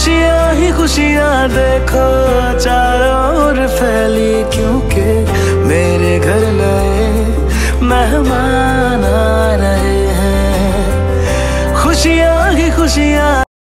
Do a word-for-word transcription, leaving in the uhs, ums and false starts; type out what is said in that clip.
खुशियाँ ही खुशियाँ देखो चारों ओर फैली, क्योंकि मेरे घर नए मेहमान आ रहे हैं। खुशियाँ ही खुशियाँ